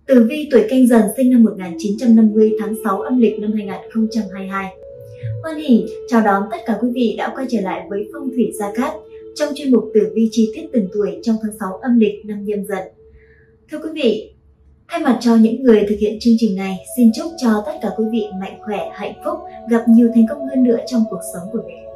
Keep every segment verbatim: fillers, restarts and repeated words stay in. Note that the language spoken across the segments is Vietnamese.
Tử vi tuổi Canh Dần sinh năm một nghìn chín trăm năm mươi tháng sáu âm lịch năm hai nghìn không trăm hai mươi hai. Hoan hỉ chào đón tất cả quý vị đã quay trở lại với Phong thủy Gia Cát trong chuyên mục tử vi chi tiết từng tuổi trong tháng sáu âm lịch năm Nhâm Dần. Thưa quý vị, thay mặt cho những người thực hiện chương trình này, xin chúc cho tất cả quý vị mạnh khỏe, hạnh phúc, gặp nhiều thành công hơn nữa trong cuộc sống của mình.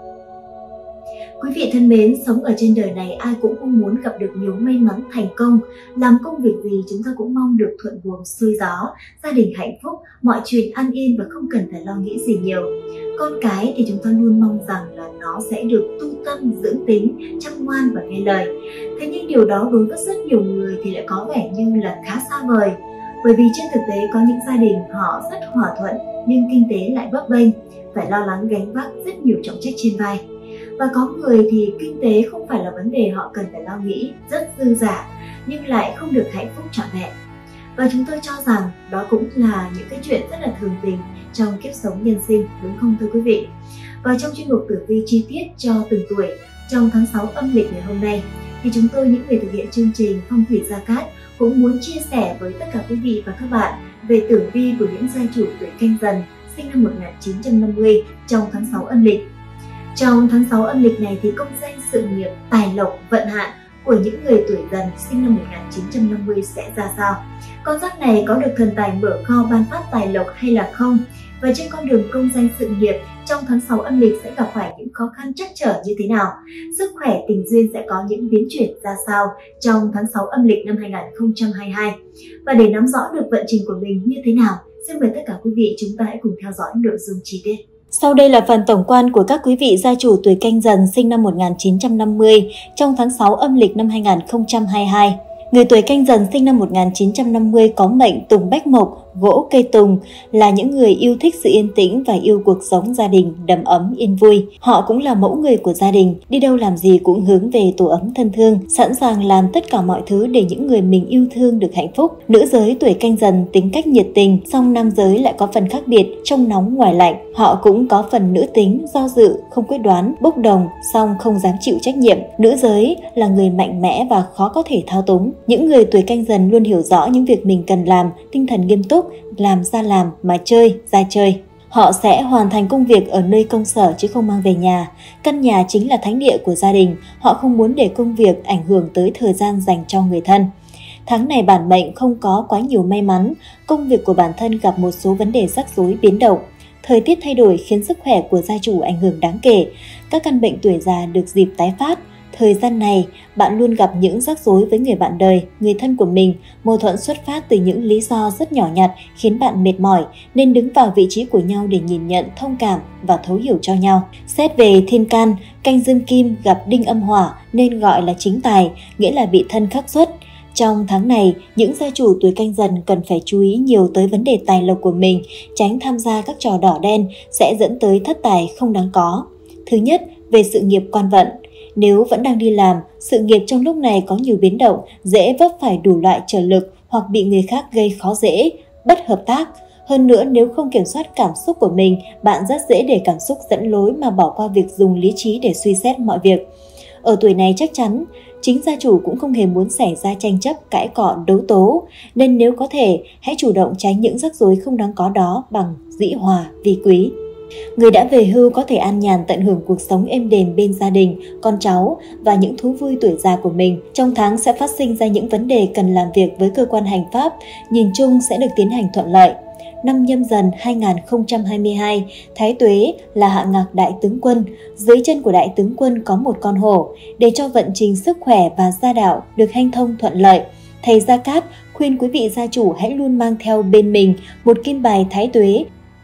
Quý vị thân mến, sống ở trên đời này ai cũng mong muốn gặp được nhiều may mắn, thành công. Làm công việc gì chúng ta cũng mong được thuận buồm xuôi gió, gia đình hạnh phúc, mọi chuyện an yên và không cần phải lo nghĩ gì nhiều. Con cái thì chúng ta luôn mong rằng là nó sẽ được tu tâm, dưỡng tính, chăm ngoan và nghe lời. Thế nhưng điều đó đối với rất nhiều người thì lại có vẻ như là khá xa vời. Bởi vì trên thực tế có những gia đình họ rất hòa thuận nhưng kinh tế lại bấp bênh, phải lo lắng gánh vác rất nhiều trọng trách trên vai. Và có người thì kinh tế không phải là vấn đề họ cần phải lo nghĩ, rất dư dả nhưng lại không được hạnh phúc trọn vẹn. Và chúng tôi cho rằng đó cũng là những cái chuyện rất là thường tình trong kiếp sống nhân sinh, đúng không thưa quý vị? Và trong chuyên mục tử vi chi tiết cho từng tuổi trong tháng sáu âm lịch ngày hôm nay thì chúng tôi, những người thực hiện chương trình Phong thủy Gia Cát, cũng muốn chia sẻ với tất cả quý vị và các bạn về tử vi của những gia chủ tuổi Canh Dần sinh năm một nghìn chín trăm năm mươi trong tháng sáu âm lịch. Trong tháng sáu âm lịch này thì công danh, sự nghiệp, tài lộc, vận hạn của những người tuổi Dần sinh năm một nghìn chín trăm năm mươi sẽ ra sao? Con giáp này có được thần tài mở kho ban phát tài lộc hay là không? Và trên con đường công danh sự nghiệp trong tháng sáu âm lịch sẽ gặp phải những khó khăn trắc trở như thế nào? Sức khỏe, tình duyên sẽ có những biến chuyển ra sao trong tháng sáu âm lịch năm hai nghìn không trăm hai mươi hai? Và để nắm rõ được vận trình của mình như thế nào, xin mời tất cả quý vị chúng ta hãy cùng theo dõi nội dung chi tiết. Sau đây là phần tổng quan của các quý vị gia chủ tuổi Canh Dần sinh năm một nghìn chín trăm năm mươi trong tháng sáu âm lịch năm hai nghìn không trăm hai mươi hai. Người tuổi Canh Dần sinh năm một nghìn chín trăm năm mươi có mệnh tùng bách mộc, gỗ cây tùng, là những người yêu thích sự yên tĩnh và yêu cuộc sống gia đình đầm ấm yên vui. Họ cũng là mẫu người của gia đình, đi đâu làm gì cũng hướng về tổ ấm thân thương, sẵn sàng làm tất cả mọi thứ để những người mình yêu thương được hạnh phúc. Nữ giới tuổi Canh Dần tính cách nhiệt tình, song nam giới lại có phần khác biệt, trong nóng ngoài lạnh. Họ cũng có phần nữ tính, do dự, không quyết đoán, bốc đồng, song không dám chịu trách nhiệm. Nữ giới là người mạnh mẽ và khó có thể thao túng. Những người tuổi Canh Dần luôn hiểu rõ những việc mình cần làm, tinh thần nghiêm túc, làm ra làm mà chơi ra chơi. Họ sẽ hoàn thành công việc ở nơi công sở chứ không mang về nhà. Căn nhà chính là thánh địa của gia đình. Họ không muốn để công việc ảnh hưởng tới thời gian dành cho người thân. Tháng này bản mệnh không có quá nhiều may mắn, công việc của bản thân gặp một số vấn đề rắc rối biến động. Thời tiết thay đổi khiến sức khỏe của gia chủ ảnh hưởng đáng kể. Các căn bệnh tuổi già được dịp tái phát. Thời gian này, bạn luôn gặp những rắc rối với người bạn đời, người thân của mình. Mâu thuẫn xuất phát từ những lý do rất nhỏ nhặt khiến bạn mệt mỏi, nên đứng vào vị trí của nhau để nhìn nhận, thông cảm và thấu hiểu cho nhau. Xét về thiên can, canh dương kim gặp đinh âm hỏa nên gọi là chính tài, nghĩa là bị thân khắc xuất. Trong tháng này, những gia chủ tuổi Canh Dần cần phải chú ý nhiều tới vấn đề tài lộc của mình, tránh tham gia các trò đỏ đen sẽ dẫn tới thất tài không đáng có. Thứ nhất, về sự nghiệp quan vận. Nếu vẫn đang đi làm, sự nghiệp trong lúc này có nhiều biến động, dễ vấp phải đủ loại trở lực hoặc bị người khác gây khó dễ, bất hợp tác. Hơn nữa, nếu không kiểm soát cảm xúc của mình, bạn rất dễ để cảm xúc dẫn lối mà bỏ qua việc dùng lý trí để suy xét mọi việc. Ở tuổi này chắc chắn, chính gia chủ cũng không hề muốn xảy ra tranh chấp, cãi cọ, đấu tố, nên nếu có thể, hãy chủ động tránh những rắc rối không đáng có đó bằng dĩ hòa vi quý. Người đã về hưu có thể an nhàn tận hưởng cuộc sống êm đềm bên gia đình, con cháu và những thú vui tuổi già của mình. Trong tháng sẽ phát sinh ra những vấn đề cần làm việc với cơ quan hành pháp, nhìn chung sẽ được tiến hành thuận lợi. Năm Nhâm Dần hai nghìn không trăm hai mươi hai, Thái Tuế là hạ ngạc đại tướng quân, dưới chân của đại tướng quân có một con hổ, để cho vận trình sức khỏe và gia đạo được hanh thông thuận lợi. Thầy Gia Cát khuyên quý vị gia chủ hãy luôn mang theo bên mình một kim bài Thái Tuế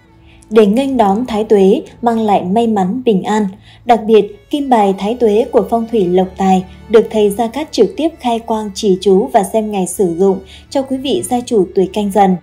để nghênh đón Thái Tuế mang lại may mắn bình an. Đặc biệt, kim bài Thái Tuế của phong thủy lộc tài được thầy Gia Cát trực tiếp khai quang chỉ chú và xem ngày sử dụng cho quý vị gia chủ tuổi Canh Dần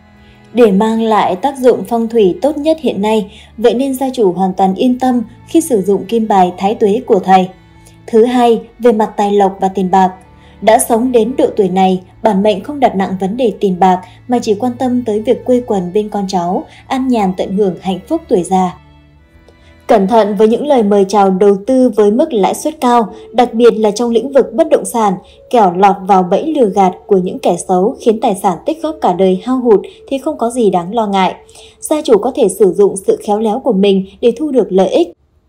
để mang lại tác dụng phong thủy tốt nhất hiện nay, vậy nên gia chủ hoàn toàn yên tâm khi sử dụng kim bài Thái Tuế của thầy. Thứ hai, về mặt tài lộc và tiền bạc. Đã sống đến độ tuổi này, bản mệnh không đặt nặng vấn đề tiền bạc mà chỉ quan tâm tới việc quây quần bên con cháu, an nhàn tận hưởng hạnh phúc tuổi già. Cẩn thận với những lời mời chào đầu tư với mức lãi suất cao, đặc biệt là trong lĩnh vực bất động sản, kẻo lọt vào bẫy lừa gạt của những kẻ xấu khiến tài sản tích góp cả đời hao hụt thì không có gì đáng lo ngại. Gia chủ có thể sử dụng sự khéo léo của mình để thu được lợi ích.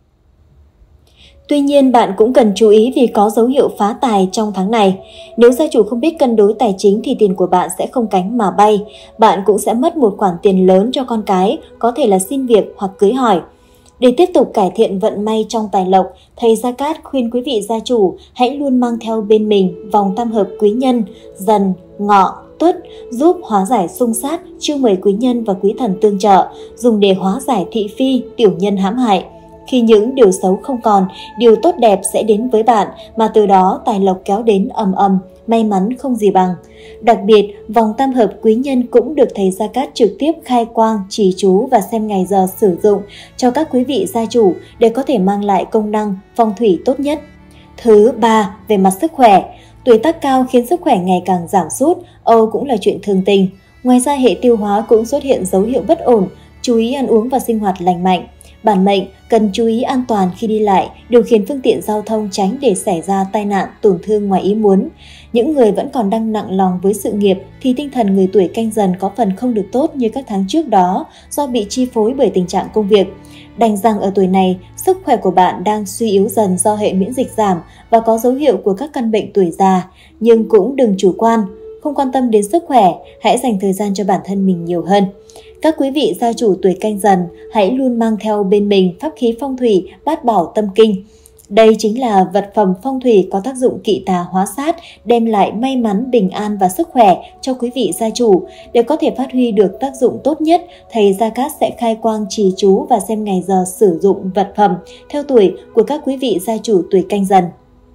Tuy nhiên, bạn cũng cần chú ý vì có dấu hiệu phá tài trong tháng này. Nếu gia chủ không biết cân đối tài chính thì tiền của bạn sẽ không cánh mà bay. Bạn cũng sẽ mất một khoản tiền lớn cho con cái, có thể là xin việc hoặc cưới hỏi. Để tiếp tục cải thiện vận may trong tài lộc, thầy Gia Cát khuyên quý vị gia chủ hãy luôn mang theo bên mình vòng tam hợp quý nhân, dần, ngọ, tuất, giúp hóa giải xung sát, chiêu mời quý nhân và quý thần tương trợ, dùng để hóa giải thị phi, tiểu nhân hãm hại. Khi những điều xấu không còn, điều tốt đẹp sẽ đến với bạn, mà từ đó tài lộc kéo đến ầm ầm, may mắn không gì bằng. Đặc biệt, vòng tam hợp quý nhân cũng được thầy Gia Cát trực tiếp khai quang, trì chú và xem ngày giờ sử dụng cho các quý vị gia chủ để có thể mang lại công năng phong thủy tốt nhất. Thứ ba, về mặt sức khỏe. Tuổi tác cao khiến sức khỏe ngày càng giảm sút, âu cũng là chuyện thường tình. Ngoài ra, hệ tiêu hóa cũng xuất hiện dấu hiệu bất ổn, chú ý ăn uống và sinh hoạt lành mạnh. Bản mệnh cần chú ý an toàn khi đi lại, điều khiển phương tiện giao thông, tránh để xảy ra tai nạn, tổn thương ngoài ý muốn. Những người vẫn còn đang nặng lòng với sự nghiệp thì tinh thần người tuổi Canh Dần có phần không được tốt như các tháng trước đó do bị chi phối bởi tình trạng công việc. Đành rằng ở tuổi này, sức khỏe của bạn đang suy yếu dần do hệ miễn dịch giảm và có dấu hiệu của các căn bệnh tuổi già. Nhưng cũng đừng chủ quan, không quan tâm đến sức khỏe, hãy dành thời gian cho bản thân mình nhiều hơn. Các quý vị gia chủ tuổi Canh Dần hãy luôn mang theo bên mình pháp khí phong thủy Bát Bảo Tâm Kinh. Đây chính là vật phẩm phong thủy có tác dụng kỵ tà hóa sát, đem lại may mắn, bình an và sức khỏe cho quý vị gia chủ. Để có thể phát huy được tác dụng tốt nhất, thầy Gia Cát sẽ khai quang trì chú và xem ngày giờ sử dụng vật phẩm theo tuổi của các quý vị gia chủ tuổi Canh Dần.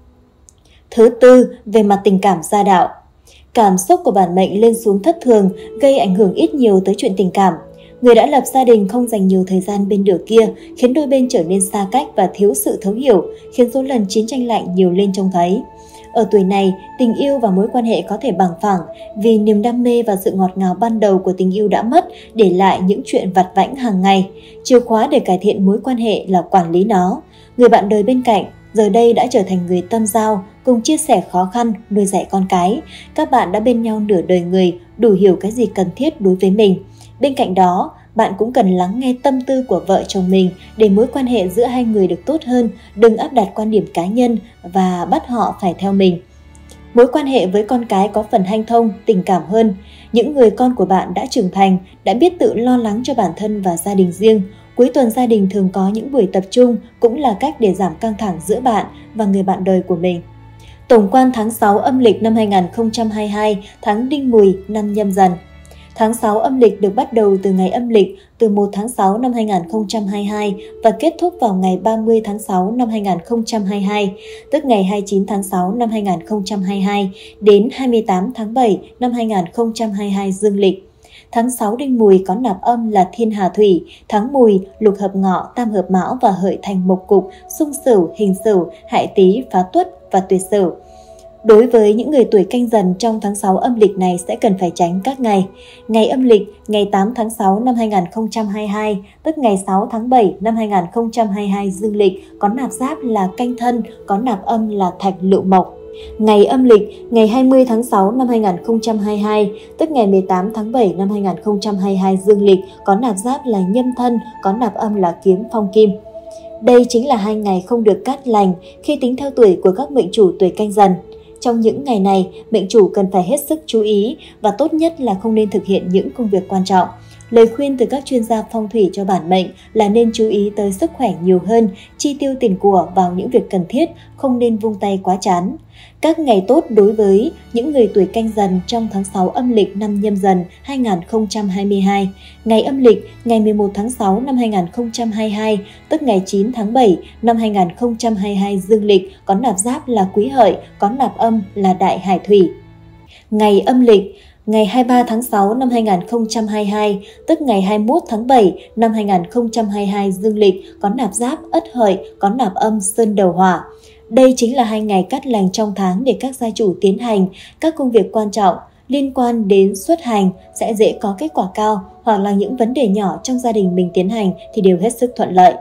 Thứ tư, về mặt tình cảm gia đạo. Cảm xúc của bản mệnh lên xuống thất thường, gây ảnh hưởng ít nhiều tới chuyện tình cảm. Người đã lập gia đình không dành nhiều thời gian bên nửa kia, khiến đôi bên trở nên xa cách và thiếu sự thấu hiểu, khiến số lần chiến tranh lạnh nhiều lên trông thấy. Ở tuổi này, tình yêu và mối quan hệ có thể bằng phẳng, vì niềm đam mê và sự ngọt ngào ban đầu của tình yêu đã mất, để lại những chuyện vặt vãnh hàng ngày. Chìa khóa để cải thiện mối quan hệ là quản lý nó. Người bạn đời bên cạnh giờ đây đã trở thành người tâm giao, cùng chia sẻ khó khăn, nuôi dạy con cái. Các bạn đã bên nhau nửa đời người, đủ hiểu cái gì cần thiết đối với mình. Bên cạnh đó, bạn cũng cần lắng nghe tâm tư của vợ chồng mình để mối quan hệ giữa hai người được tốt hơn, đừng áp đặt quan điểm cá nhân và bắt họ phải theo mình. Mối quan hệ với con cái có phần hanh thông, tình cảm hơn. Những người con của bạn đã trưởng thành, đã biết tự lo lắng cho bản thân và gia đình riêng. Cuối tuần gia đình thường có những buổi tập trung, cũng là cách để giảm căng thẳng giữa bạn và người bạn đời của mình. Tổng quan tháng sáu âm lịch năm hai nghìn không trăm hai mươi hai, tháng Đinh Mùi, năm Nhâm Dần. Tháng sáu âm lịch được bắt đầu từ ngày âm lịch từ một tháng sáu năm hai nghìn không trăm hai mươi hai và kết thúc vào ngày ba mươi tháng sáu năm hai nghìn không trăm hai mươi hai, tức ngày hai mươi chín tháng sáu năm hai nghìn không trăm hai mươi hai đến hai mươi tám tháng bảy năm hai nghìn không trăm hai mươi hai dương lịch. Tháng sáu Đinh Mùi có nạp âm là Thiên Hà Thủy, tháng Mùi lục hợp Ngọ, tam hợp Mão và hợi thành mộc cục, xung Sửu, hình Sửu, hại Tý, phá Tuất và tuyệt Sửu. Đối với những người tuổi Canh Dần trong tháng sáu âm lịch này sẽ cần phải tránh các ngày. Ngày âm lịch, ngày tám tháng sáu năm hai nghìn không trăm hai mươi hai, tức ngày sáu tháng bảy năm hai nghìn không trăm hai mươi hai dương lịch, có nạp giáp là Canh Thân, có nạp âm là Thạch Lựu Mộc. Ngày âm lịch, ngày hai mươi tháng sáu năm hai nghìn không trăm hai mươi hai, tức ngày mười tám tháng bảy năm hai nghìn không trăm hai mươi hai dương lịch, có nạp giáp là Nhâm Thân, có nạp âm là Kiếm Phong Kim. Đây chính là hai ngày không được cát lành khi tính theo tuổi của các mệnh chủ tuổi Canh Dần. Trong những ngày này, mệnh chủ cần phải hết sức chú ý và tốt nhất là không nên thực hiện những công việc quan trọng. Lời khuyên từ các chuyên gia phong thủy cho bản mệnh là nên chú ý tới sức khỏe nhiều hơn, chi tiêu tiền của vào những việc cần thiết, không nên vung tay quá chán. Các ngày tốt đối với những người tuổi Canh Dần trong tháng sáu âm lịch năm Nhâm Dần hai nghìn không trăm hai mươi hai. Ngày âm lịch ngày mười một tháng sáu năm hai nghìn không trăm hai mươi hai, tức ngày chín tháng bảy năm hai nghìn không trăm hai mươi hai dương lịch, có nạp giáp là Quý Hợi, có nạp âm là Đại Hải Thủy. Ngày âm lịch ngày hai mươi ba tháng sáu năm hai nghìn không trăm hai mươi hai, tức ngày hai mươi mốt tháng bảy năm hai nghìn không trăm hai mươi hai dương lịch, có nạp giáp Ất Hợi, có nạp âm Sơn Đầu Hỏa. Đây chính là hai ngày cát lành trong tháng để các gia chủ tiến hành các công việc quan trọng liên quan đến xuất hành sẽ dễ có kết quả cao, hoặc là những vấn đề nhỏ trong gia đình mình tiến hành thì đều hết sức thuận lợi.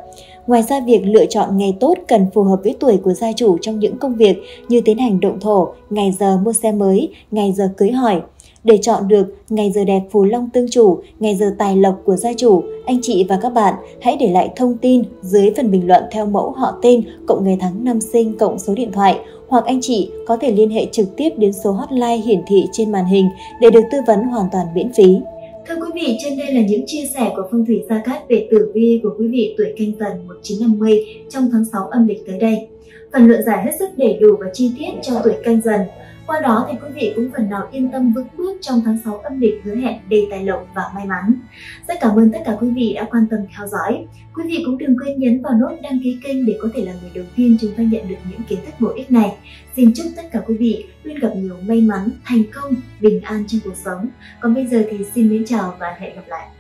Ngoài ra, việc lựa chọn ngày tốt cần phù hợp với tuổi của gia chủ trong những công việc như tiến hành động thổ, ngày giờ mua xe mới, ngày giờ cưới hỏi. Để chọn được ngày giờ đẹp phù long tương chủ, ngày giờ tài lộc của gia chủ, anh chị và các bạn hãy để lại thông tin dưới phần bình luận theo mẫu họ tên, cộng ngày tháng năm sinh, cộng số điện thoại, hoặc anh chị có thể liên hệ trực tiếp đến số hotline hiển thị trên màn hình để được tư vấn hoàn toàn miễn phí. Thưa quý vị, trên đây là những chia sẻ của Phong thủy Gia Cát về tử vi của quý vị tuổi Canh Dần một nghìn chín trăm năm mươi trong tháng sáu âm lịch tới đây. Phần luận giải hết sức đầy đủ và chi tiết cho tuổi Canh Dần. Qua đó thì quý vị cũng phần nào yên tâm vững bước trong tháng sáu âm lịch hứa hẹn đầy tài lộc và may mắn. Rất cảm ơn tất cả quý vị đã quan tâm theo dõi. Quý vị cũng đừng quên nhấn vào nút đăng ký kênh để có thể là người đầu tiên chúng ta nhận được những kiến thức bổ ích này. Xin chúc tất cả quý vị luôn gặp nhiều may mắn, thành công, bình an trong cuộc sống. Còn bây giờ thì xin mến chào và hẹn gặp lại.